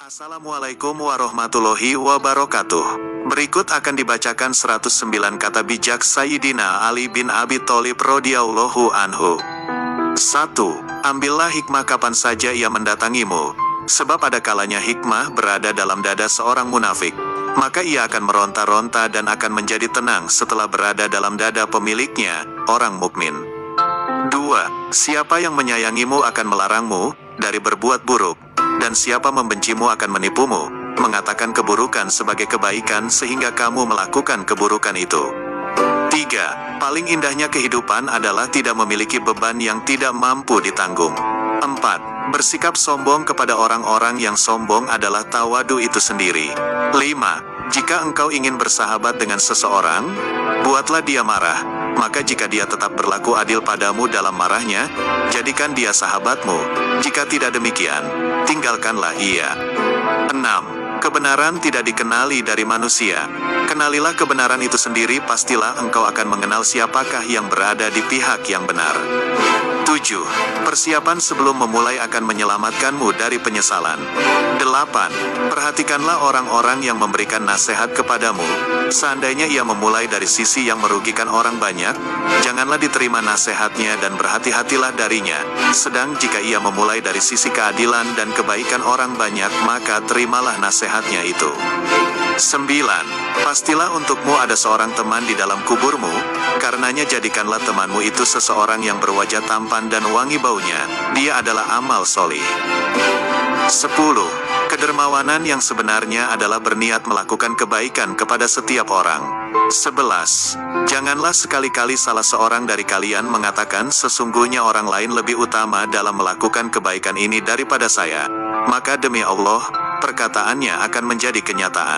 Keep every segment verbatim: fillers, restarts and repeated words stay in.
Assalamualaikum warahmatullahi wabarakatuh. Berikut akan dibacakan seratus sembilan kata bijak Sayyidina Ali bin Abi Thalib radhiyallahu anhu. satu. Ambillah hikmah kapan saja ia mendatangimu, sebab ada kalanya hikmah berada dalam dada seorang munafik, maka ia akan meronta-ronta dan akan menjadi tenang setelah berada dalam dada pemiliknya, orang mukmin. Dua. Siapa yang menyayangimu akan melarangmu dari berbuat buruk, dan siapa membencimu akan menipumu, mengatakan keburukan sebagai kebaikan sehingga kamu melakukan keburukan itu. Tiga. Paling indahnya kehidupan adalah tidak memiliki beban yang tidak mampu ditanggung. Empat. Bersikap sombong kepada orang-orang yang sombong adalah tawadu itu sendiri. Lima. Jika engkau ingin bersahabat dengan seseorang, buatlah dia marah, maka jika dia tetap berlaku adil padamu dalam marahnya, jadikan dia sahabatmu. Jika tidak demikian, tinggalkanlah ia. Enam. Kebenaran tidak dikenali dari manusia. Kenalilah kebenaran itu sendiri, pastilah engkau akan mengenal siapakah yang berada di pihak yang benar. Tujuh. Persiapan sebelum memulai akan menyelamatkanmu dari penyesalan. Delapan. Perhatikanlah orang-orang yang memberikan nasihat kepadamu. Seandainya ia memulai dari sisi yang merugikan orang banyak, janganlah diterima nasihatnya dan berhati-hatilah darinya. Sedang jika ia memulai dari sisi keadilan dan kebaikan orang banyak, maka terimalah nasihatnya itu. Sembilan. Pastilah untukmu ada seorang teman di dalam kuburmu, karenanya jadikanlah temanmu itu seseorang yang berwajah tampan dan wangi baunya, dia adalah amal solih. Sepuluh. Kedermawanan yang sebenarnya adalah berniat melakukan kebaikan kepada setiap orang. Sebelas. Janganlah sekali-kali salah seorang dari kalian mengatakan sesungguhnya orang lain lebih utama dalam melakukan kebaikan ini daripada saya, maka demi Allah, perkataannya akan menjadi kenyataan.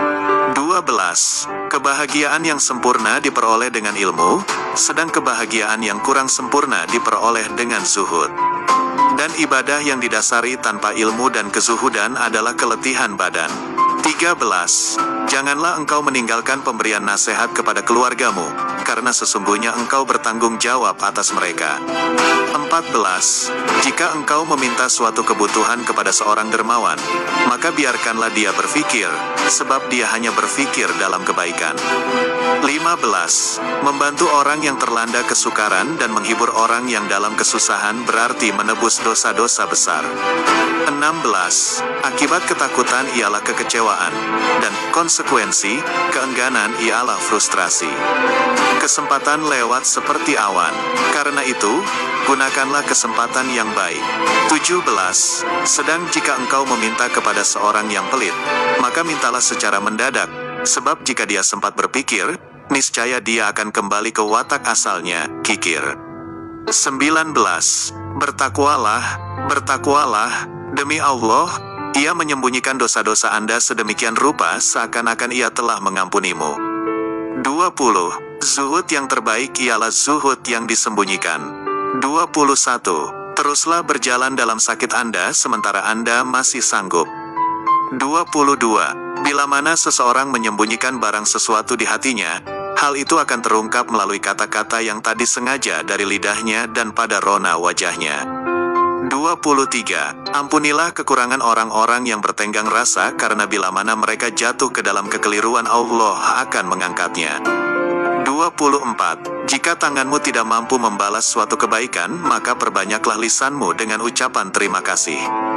Dua belas. Kebahagiaan yang sempurna diperoleh dengan ilmu, sedang kebahagiaan yang kurang sempurna diperoleh dengan zuhud. Dan ibadah yang didasari tanpa ilmu dan kezuhudan adalah keletihan badan. Tiga belas. Janganlah engkau meninggalkan pemberian nasihat kepada keluargamu, karena sesungguhnya engkau bertanggung jawab atas mereka. Empat belas. Jika engkau meminta suatu kebutuhan kepada seorang dermawan, maka biarkanlah dia berfikir, sebab dia hanya berfikir dalam kebaikan. Lima belas. Membantu orang yang terlanda kesukaran dan menghibur orang yang dalam kesusahan berarti menebus dosa-dosa besar. Enam belas. Akibat ketakutan ialah kekecewaan, dan konsekuensi keengganan ialah frustrasi. Kesempatan lewat seperti awan, karena itu, gunakanlah kesempatan yang baik. Tujuh belas. Sedang jika engkau meminta kepada seorang yang pelit, maka mintalah secara mendadak, sebab jika dia sempat berpikir, niscaya dia akan kembali ke watak asalnya, kikir. Sembilan belas. Bertakwalah, bertakwalah, demi Allah, ia menyembunyikan dosa-dosa Anda sedemikian rupa seakan-akan ia telah mengampunimu. Dua puluh. Zuhud yang terbaik ialah zuhud yang disembunyikan. Dua puluh satu. Teruslah berjalan dalam sakit Anda sementara Anda masih sanggup. Dua puluh dua. Bila mana seseorang menyembunyikan barang sesuatu di hatinya, hal itu akan terungkap melalui kata-kata yang tadi sengaja dari lidahnya dan pada rona wajahnya. Dua puluh tiga. Ampunilah kekurangan orang-orang yang bertenggang rasa, karena bila mana mereka jatuh ke dalam kekeliruan, Allah akan mengangkatnya. Dua puluh empat. Jika tanganmu tidak mampu membalas suatu kebaikan, maka perbanyaklah lisanmu dengan ucapan terima kasih.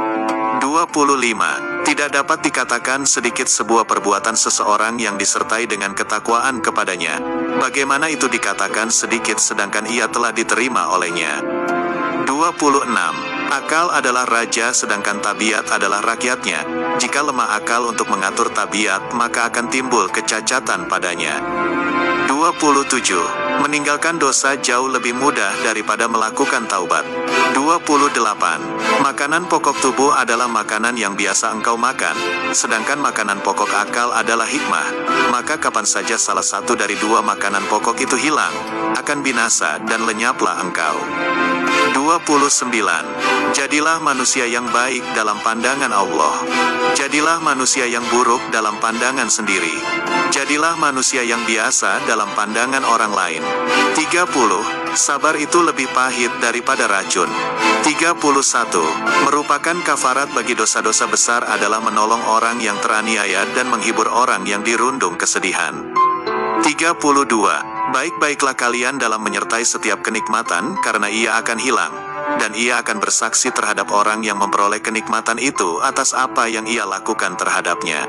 Dua puluh lima. Tidak dapat dikatakan sedikit sebuah perbuatan seseorang yang disertai dengan ketakwaan kepadanya, bagaimana itu dikatakan sedikit sedangkan ia telah diterima olehnya. Dua puluh enam. Akal adalah raja sedangkan tabiat adalah rakyatnya. Jika lemah akal untuk mengatur tabiat, maka akan timbul kecacatan padanya. Dua puluh tujuh. Meninggalkan dosa jauh lebih mudah daripada melakukan taubat. Dua puluh delapan. Makanan pokok tubuh adalah makanan yang biasa engkau makan, sedangkan makanan pokok akal adalah hikmah. Maka kapan saja salah satu dari dua makanan pokok itu hilang, akan binasa dan lenyaplah engkau. dua puluh sembilan. Jadilah manusia yang baik dalam pandangan Allah. Jadilah manusia yang buruk dalam pandangan sendiri. Jadilah manusia yang biasa dalam pandangan orang lain. tiga puluh. Sabar itu lebih pahit daripada racun. tiga puluh satu. Merupakan kafarat bagi dosa-dosa besar adalah menolong orang yang teraniaya dan menghibur orang yang dirundung kesedihan. tiga puluh dua. Baik-baiklah kalian dalam menyertai setiap kenikmatan, karena ia akan hilang, dan ia akan bersaksi terhadap orang yang memperoleh kenikmatan itu atas apa yang ia lakukan terhadapnya.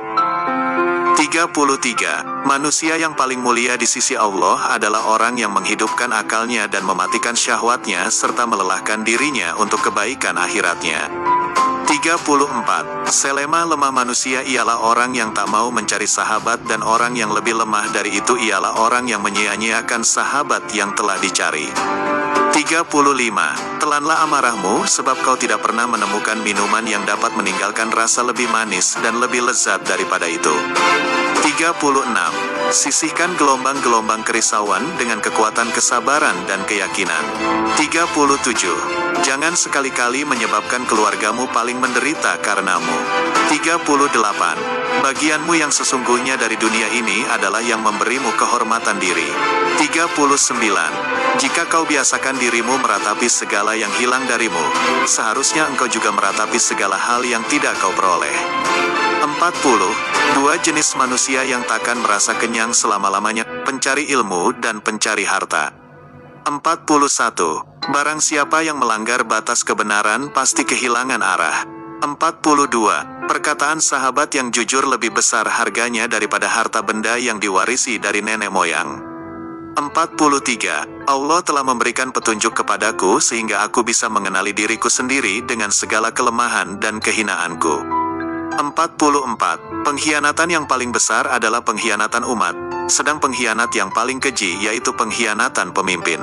tiga puluh tiga. Manusia yang paling mulia di sisi Allah adalah orang yang menghidupkan akalnya dan mematikan syahwatnya serta melelahkan dirinya untuk kebaikan akhiratnya. tiga puluh empat. Selemah lemah manusia ialah orang yang tak mau mencari sahabat, dan orang yang lebih lemah dari itu ialah orang yang menyia-nyiakan sahabat yang telah dicari. tiga puluh lima. Telanlah amarahmu, sebab kau tidak pernah menemukan minuman yang dapat meninggalkan rasa lebih manis dan lebih lezat daripada itu. tiga puluh enam. Sisihkan gelombang-gelombang kerisauan dengan kekuatan kesabaran dan keyakinan. tiga puluh tujuh. Jangan sekali-kali menyebabkan keluargamu paling menderita karenamu. tiga puluh delapan. Bagianmu yang sesungguhnya dari dunia ini adalah yang memberimu kehormatan diri. tiga puluh sembilan. Jika kau biasakan dirimu meratapi segala yang hilang darimu, seharusnya engkau juga meratapi segala hal yang tidak kau peroleh. empat puluh. Dua jenis manusia yang takkan merasa kenyang selama-lamanya, pencari ilmu dan pencari harta. empat puluh satu. Barang siapa yang melanggar batas kebenaran pasti kehilangan arah. empat puluh dua. Perkataan sahabat yang jujur lebih besar harganya daripada harta benda yang diwarisi dari nenek moyang. empat puluh tiga. Allah telah memberikan petunjuk kepadaku sehingga aku bisa mengenali diriku sendiri dengan segala kelemahan dan kehinaanku. empat puluh empat. Pengkhianatan yang paling besar adalah pengkhianatan umat, sedang pengkhianat yang paling keji yaitu pengkhianatan pemimpin.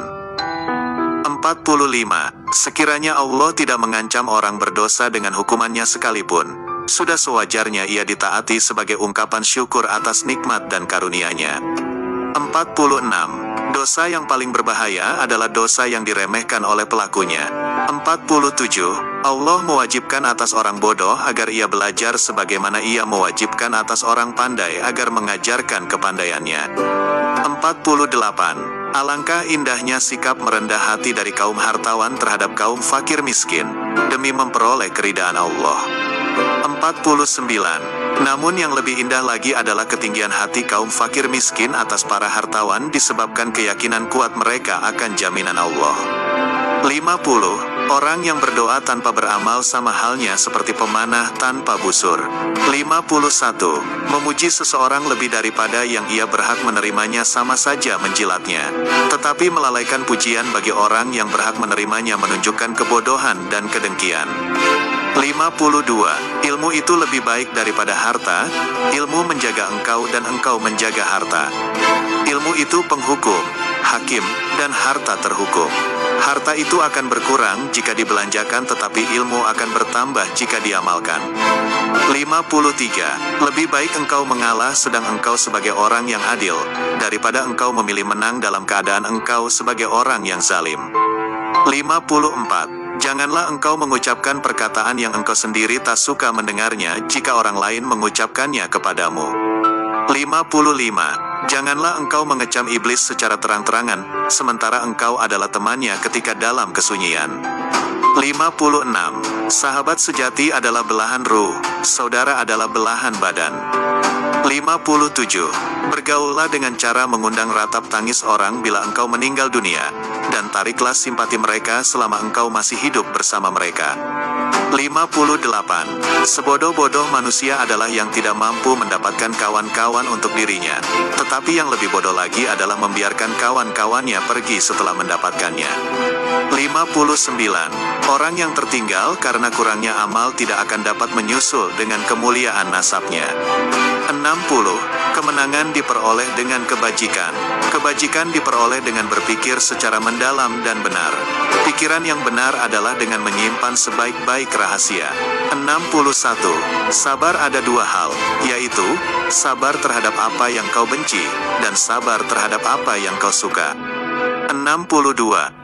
empat puluh lima. Sekiranya Allah tidak mengancam orang berdosa dengan hukumannya sekalipun, sudah sewajarnya ia ditaati sebagai ungkapan syukur atas nikmat dan karunia-Nya. empat puluh enam. Dosa yang paling berbahaya adalah dosa yang diremehkan oleh pelakunya. empat puluh tujuh. Allah mewajibkan atas orang bodoh agar ia belajar sebagaimana ia mewajibkan atas orang pandai agar mengajarkan kepandaiannya. empat puluh delapan. Alangkah indahnya sikap merendah hati dari kaum hartawan terhadap kaum fakir miskin, demi memperoleh keridaan Allah. empat puluh sembilan. Namun yang lebih indah lagi adalah ketinggian hati kaum fakir miskin atas para hartawan disebabkan keyakinan kuat mereka akan jaminan Allah. lima puluh. Orang yang berdoa tanpa beramal sama halnya seperti pemanah tanpa busur. lima puluh satu. Memuji seseorang lebih daripada yang ia berhak menerimanya sama saja menjilatnya. Tetapi melalaikan pujian bagi orang yang berhak menerimanya menunjukkan kebodohan dan kedengkian. lima puluh dua. Ilmu itu lebih baik daripada harta, ilmu menjaga engkau dan engkau menjaga harta. Ilmu itu penghukum, hakim, dan harta terhukum. Harta itu akan berkurang jika dibelanjakan, tetapi ilmu akan bertambah jika diamalkan. lima puluh tiga. Lebih baik engkau mengalah sedang engkau sebagai orang yang adil, daripada engkau memilih menang dalam keadaan engkau sebagai orang yang zalim. lima puluh empat. Janganlah engkau mengucapkan perkataan yang engkau sendiri tak suka mendengarnya jika orang lain mengucapkannya kepadamu. lima puluh lima. Janganlah engkau mengecam iblis secara terang-terangan, sementara engkau adalah temannya ketika dalam kesunyian. lima puluh enam. Sahabat sejati adalah belahan ruh, saudara adalah belahan badan. lima puluh tujuh. Bergaullah dengan cara mengundang ratap tangis orang bila engkau meninggal dunia, dan tariklah simpati mereka selama engkau masih hidup bersama mereka. lima puluh delapan. Sebodoh-bodoh manusia adalah yang tidak mampu mendapatkan kawan-kawan untuk dirinya, tetapi yang lebih bodoh lagi adalah membiarkan kawan-kawannya pergi setelah mendapatkannya. lima puluh sembilan. Orang yang tertinggal karena kurangnya amal tidak akan dapat menyusul dengan kemuliaan nasabnya. enam puluh. Kemenangan diperoleh dengan kebajikan. Kebajikan diperoleh dengan berpikir secara mendalam dan benar. Pikiran yang benar adalah dengan menyimpan sebaik-baik rahasia. enam puluh satu. Sabar ada dua hal, yaitu sabar terhadap apa yang kau benci, dan sabar terhadap apa yang kau suka. enam puluh dua.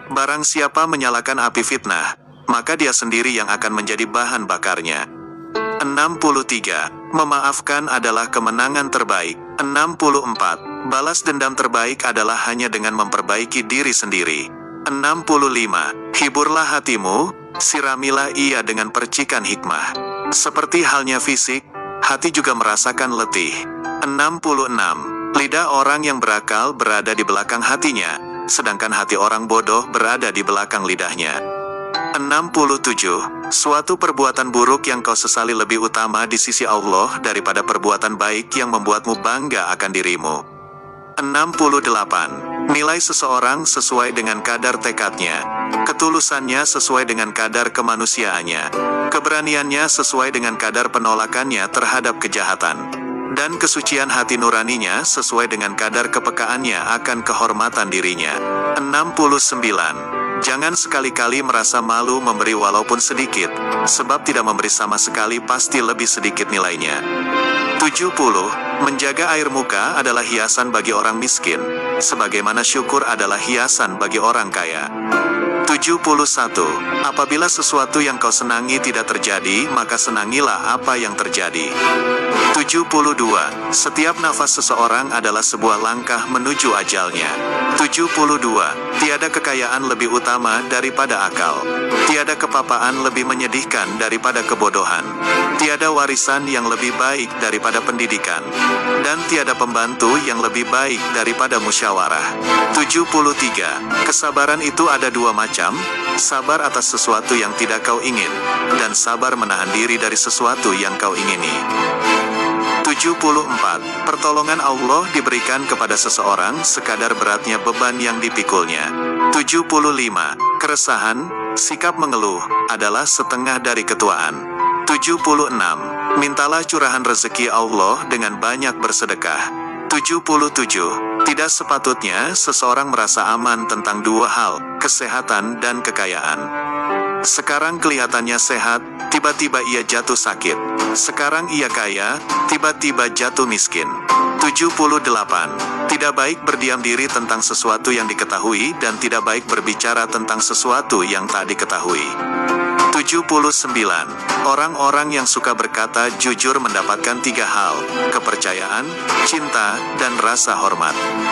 Barang siapa menyalakan api fitnah, maka dia sendiri yang akan menjadi bahan bakarnya. enam puluh tiga. Memaafkan adalah kemenangan terbaik. enam puluh empat. Balas dendam terbaik adalah hanya dengan memperbaiki diri sendiri. enam puluh lima. Hiburlah hatimu, siramilah ia dengan percikan hikmah. Seperti halnya fisik, hati juga merasakan letih. enam puluh enam. Lidah orang yang berakal berada di belakang hatinya, sedangkan hati orang bodoh berada di belakang lidahnya. enam puluh tujuh. Suatu perbuatan buruk yang kau sesali lebih utama di sisi Allah daripada perbuatan baik yang membuatmu bangga akan dirimu. enam puluh delapan. Nilai seseorang sesuai dengan kadar tekadnya, ketulusannya sesuai dengan kadar kemanusiaannya, keberaniannya sesuai dengan kadar penolakannya terhadap kejahatan, dan kesucian hati nuraninya sesuai dengan kadar kepekaannya akan kehormatan dirinya. enam puluh sembilan. Jangan sekali-kali merasa malu memberi walaupun sedikit, sebab tidak memberi sama sekali pasti lebih sedikit nilainya. tujuh puluh. Menjaga air muka adalah hiasan bagi orang miskin, sebagaimana syukur adalah hiasan bagi orang kaya. tujuh puluh satu. Apabila sesuatu yang kau senangi tidak terjadi, maka senangilah apa yang terjadi. tujuh puluh dua. Setiap nafas seseorang adalah sebuah langkah menuju ajalnya. tujuh puluh dua. Tiada kekayaan lebih utama daripada akal. Tiada kepapaan lebih menyedihkan daripada kebodohan. Tiada warisan yang lebih baik daripada pendidikan. Dan tiada pembantu yang lebih baik daripada musyawarah. tujuh puluh tiga. Kesabaran itu ada dua macam, sabar atas sesuatu yang tidak kau ingin, dan sabar menahan diri dari sesuatu yang kau ingini. tujuh puluh empat. Pertolongan Allah diberikan kepada seseorang sekadar beratnya beban yang dipikulnya. tujuh puluh lima. Keresahan, sikap mengeluh, adalah setengah dari ketuaan. tujuh puluh enam. Mintalah curahan rezeki Allah dengan banyak bersedekah. tujuh puluh tujuh. Tidak sepatutnya seseorang merasa aman tentang dua hal, kesehatan dan kekayaan. Sekarang kelihatannya sehat, tiba-tiba ia jatuh sakit. Sekarang ia kaya, tiba-tiba jatuh miskin. tujuh puluh delapan. Tidak baik berdiam diri tentang sesuatu yang diketahui dan tidak baik berbicara tentang sesuatu yang tak diketahui. tujuh puluh sembilan. Orang-orang yang suka berkata jujur mendapatkan tiga hal, kepercayaan, cinta, dan rasa hormat.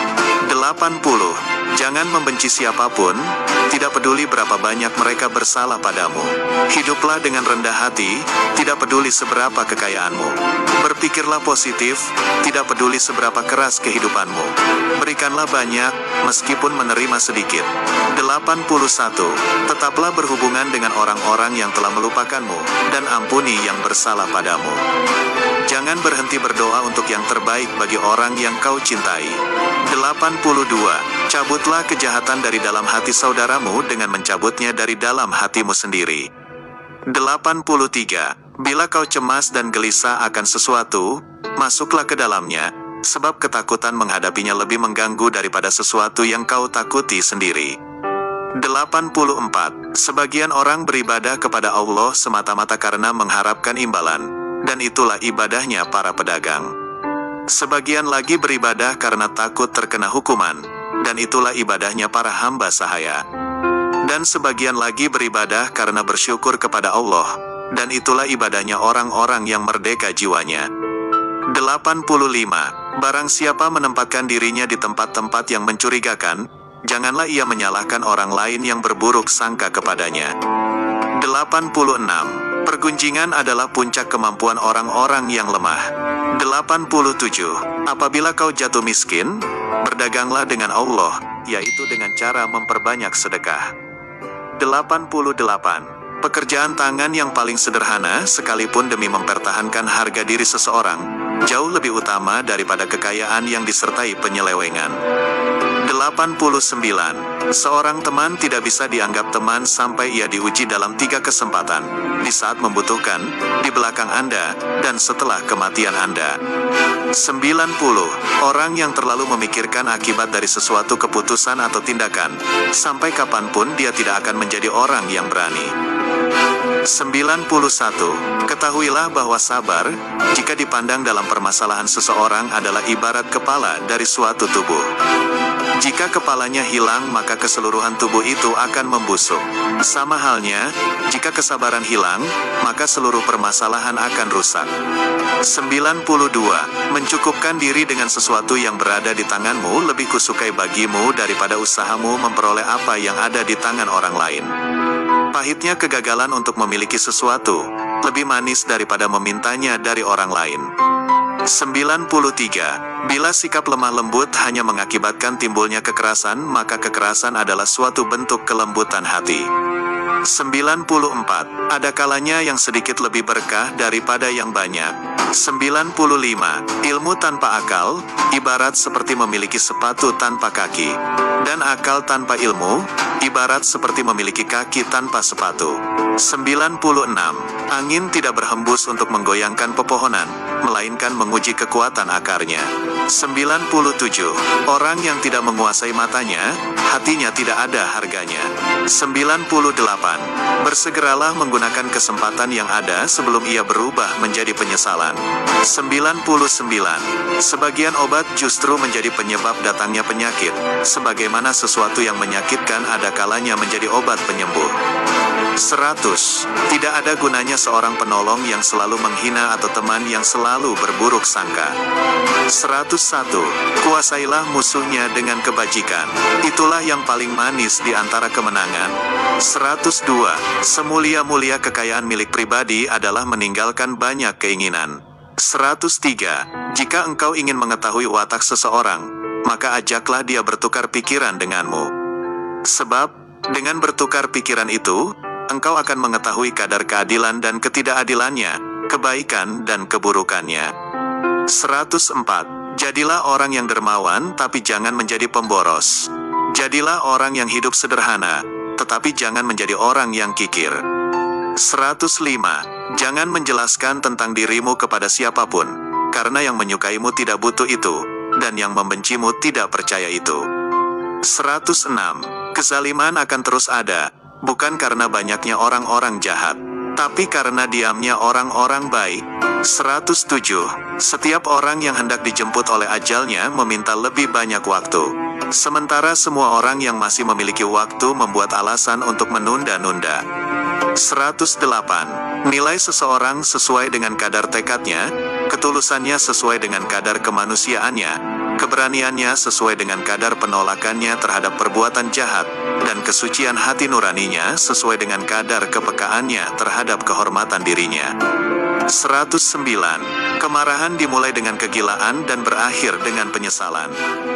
delapan puluh. Jangan membenci siapapun, tidak peduli berapa banyak mereka bersalah padamu. Hiduplah dengan rendah hati, tidak peduli seberapa kekayaanmu. Berpikirlah positif, tidak peduli seberapa keras kehidupanmu. Berikanlah banyak, meskipun menerima sedikit. delapan puluh satu. Tetaplah berhubungan dengan orang-orang yang telah melupakanmu, dan ampuni yang bersalah padamu. Jangan berhenti berdoa untuk yang terbaik bagi orang yang kau cintai. delapan puluh dua. Cabutlah kejahatan dari dalam hati saudaramu dengan mencabutnya dari dalam hatimu sendiri. delapan puluh tiga. Bila kau cemas dan gelisah akan sesuatu, masuklah ke dalamnya, sebab ketakutan menghadapinya lebih mengganggu daripada sesuatu yang kau takuti sendiri. delapan puluh empat. Sebagian orang beribadah kepada Allah semata-mata karena mengharapkan imbalan, dan itulah ibadahnya para pedagang. Sebagian lagi beribadah karena takut terkena hukuman, dan itulah ibadahnya para hamba sahaya. Dan sebagian lagi beribadah karena bersyukur kepada Allah, dan itulah ibadahnya orang-orang yang merdeka jiwanya. delapan puluh lima. Barang siapa menempatkan dirinya di tempat-tempat yang mencurigakan, janganlah ia menyalahkan orang lain yang berburuk sangka kepadanya. delapan puluh enam. Pergunjingan adalah puncak kemampuan orang-orang yang lemah. delapan puluh tujuh. Apabila kau jatuh miskin, berdaganglah dengan Allah, yaitu dengan cara memperbanyak sedekah. delapan puluh delapan. Pekerjaan tangan yang paling sederhana sekalipun demi mempertahankan harga diri seseorang, jauh lebih utama daripada kekayaan yang disertai penyelewengan. delapan puluh sembilan. Seorang teman tidak bisa dianggap teman sampai ia diuji dalam tiga kesempatan, di saat membutuhkan, di belakang Anda, dan setelah kematian Anda. sembilan puluh. Orang yang terlalu memikirkan akibat dari sesuatu keputusan atau tindakan, sampai kapanpun dia tidak akan menjadi orang yang berani. sembilan puluh satu. Ketahuilah bahwa sabar, jika dipandang dalam permasalahan seseorang adalah ibarat kepala dari suatu tubuh. Jika kepalanya hilang maka keseluruhan tubuh itu akan membusuk. Sama halnya, jika kesabaran hilang, maka seluruh permasalahan akan rusak. sembilan puluh dua. Mencukupkan diri dengan sesuatu yang berada di tanganmu lebih kusukai bagimu daripada usahamu memperoleh apa yang ada di tangan orang lain. Pahitnya kegagalan untuk memiliki sesuatu, lebih manis daripada memintanya dari orang lain. sembilan puluh tiga. Bila sikap lemah lembut hanya mengakibatkan timbulnya kekerasan, maka kekerasan adalah suatu bentuk kelembutan hati. sembilan puluh empat. Ada kalanya yang sedikit lebih berkah daripada yang banyak. sembilan puluh lima. Ilmu tanpa akal, ibarat seperti memiliki sepatu tanpa kaki. Dan akal tanpa ilmu, ibarat seperti memiliki kaki tanpa sepatu. sembilan puluh enam. Angin tidak berhembus untuk menggoyangkan pepohonan, melainkan menguji kekuatan akarnya. sembilan puluh tujuh. Orang yang tidak menguasai matanya, hatinya tidak ada harganya. sembilan puluh delapan. Bersegeralah menggunakan kesempatan yang ada sebelum ia berubah menjadi penyesalan. sembilan puluh sembilan. Sebagian obat justru menjadi penyebab datangnya penyakit, sebagaimana sesuatu yang menyakitkan ada kalanya menjadi obat penyembuh. seratus. Tidak ada gunanya seorang penolong yang selalu menghina atau teman yang selalu berburuk sangka. seratus satu. Kuasailah musuhnya dengan kebajikan. Itulah yang paling manis di antara kemenangan. seratus dua. Semulia-mulia kekayaan milik pribadi adalah meninggalkan banyak keinginan. seratus tiga. Jika engkau ingin mengetahui watak seseorang, maka ajaklah dia bertukar pikiran denganmu. Sebab, dengan bertukar pikiran itu, engkau akan mengetahui kadar keadilan dan ketidakadilannya, kebaikan dan keburukannya. seratus empat. Jadilah orang yang dermawan tapi jangan menjadi pemboros. Jadilah orang yang hidup sederhana, tetapi jangan menjadi orang yang kikir. seratus lima. Jangan menjelaskan tentang dirimu kepada siapapun, karena yang menyukaimu tidak butuh itu, dan yang membencimu tidak percaya itu. seratus enam. Kezaliman akan terus ada, bukan karena banyaknya orang-orang jahat, tapi karena diamnya orang-orang baik. seratus tujuh. Setiap orang yang hendak dijemput oleh ajalnya meminta lebih banyak waktu, sementara semua orang yang masih memiliki waktu membuat alasan untuk menunda-nunda. seratus delapan. Nilai seseorang sesuai dengan kadar tekadnya, ketulusannya sesuai dengan kadar kemanusiaannya, keberaniannya sesuai dengan kadar penolakannya terhadap perbuatan jahat, dan kesucian hati nuraninya sesuai dengan kadar kepekaannya terhadap kehormatan dirinya. seratus sembilan. Kemarahan dimulai dengan kegilaan dan berakhir dengan penyesalan.